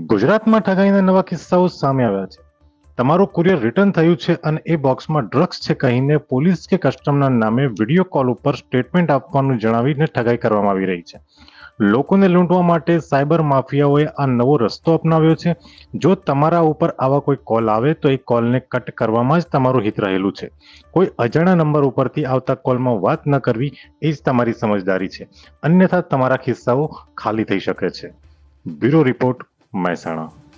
ગુજરાતમાં ઠગાઈના નવા કિસ્સાઓ સામે આવ્યા છે. તમારું કુરિયર રિટર્ન થયું છે અને એ બોક્સમાં ડ્રગ્સ છે કહીને પોલીસ કે કસ્ટમના નામે વિડીયો કોલ ઉપર સ્ટેટમેન્ટ આપવાનું જણાવીને ઠગાઈ કરવામાં આવી રહી છે. લોકોને લૂંટવા માટે સાયબર માફિયાઓએ આ નવો રસ્તો અપનાવ્યો છે. જો તમારા ઉપર આવા કોઈ કોલ આવે તો એ કોલને કટ કરવામાં જ તમારું હિત રહેલું છે. કોઈ અજાણ્યા નંબર ઉપરથી આવતા કોલમાં વાત ન કરવી એ જ તમારી સમજદારી છે. અન્યથા તમારા ખિસ્સાઓ ખાલી થઈ શકે છે. Bureau report, Mehsana.